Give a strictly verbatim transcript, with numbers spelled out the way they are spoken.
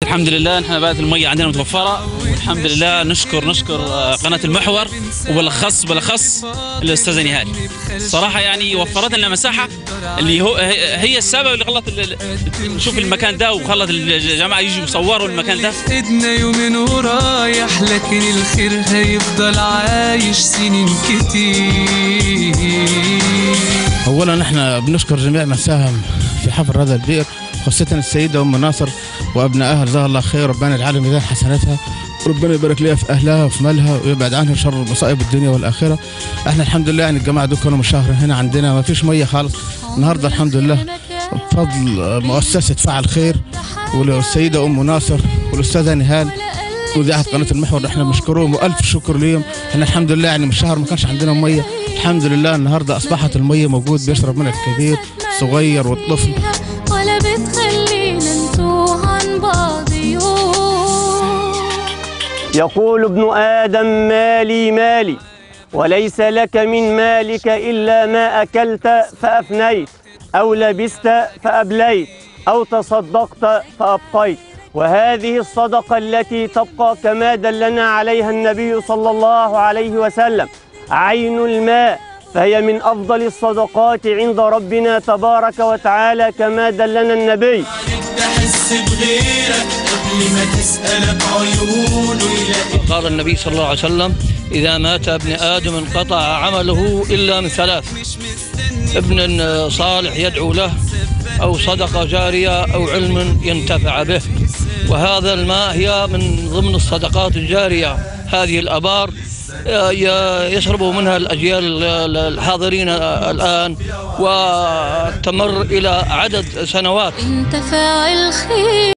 الحمد لله نحن بقت المية عندنا متوفرة، والحمد لله نشكر نشكر قناة المحور، وبالاخص بالاخص الاستاذة نهال. صراحة يعني وفرت لنا مساحة اللي هو هي السبب اللي خلت نشوف المكان ده، وخلت الجماعة يجوا يصوروا المكان ده. ايدنا يومين ورايح، لكن الخير هيفضل عايش سنين كتير. اولا نحن بنشكر جميع من ساهم في حفر هذا البئر، خاصة السيدة أم ناصر وأبنائها، جزاها الله خير، ربنا يجعل ميزان حسناتها، وربنا يبارك لها في أهلها وفي مالها، ويبعد عنها شر مصائب الدنيا والآخرة. احنا الحمد لله يعني الجماعة دول كانوا من شهر هنا عندنا ما فيش مية خالص. النهارده الحمد لله بفضل مؤسسة فعل خير والسيدة أم ناصر والأستاذة نهال وإذاعة قناة المحور، احنا بنشكرهم وألف شكر ليهم. احنا الحمد لله يعني من شهر ما كانش عندنا مية، الحمد لله النهارده أصبحت المية موجود بيشرب منها الكبير الصغير والطفل. ولا بتخلينا نتوه عن بعض يوم. يقول ابن آدم مالي مالي، وليس لك من مالك إلا ما أكلت فأفنيت، أو لبست فأبليت، أو تصدقت فأبقيت. وهذه الصدقة التي تبقى كما دلنا عليها النبي صلى الله عليه وسلم عين الماء، فهي من أفضل الصدقات عند ربنا تبارك وتعالى كما دلنا النبي. قال النبي صلى الله عليه وسلم: إذا مات ابن آدم انقطع عمله إلا من ثلاث: ابن صالح يدعو له، أو صدقة جارية، أو علم ينتفع به. وهذا الماء هي من ضمن الصدقات الجارية، هذه الآبار يشرب منها الأجيال الحاضرين الآن وتمر إلى عدد سنوات. انت فاعل خير.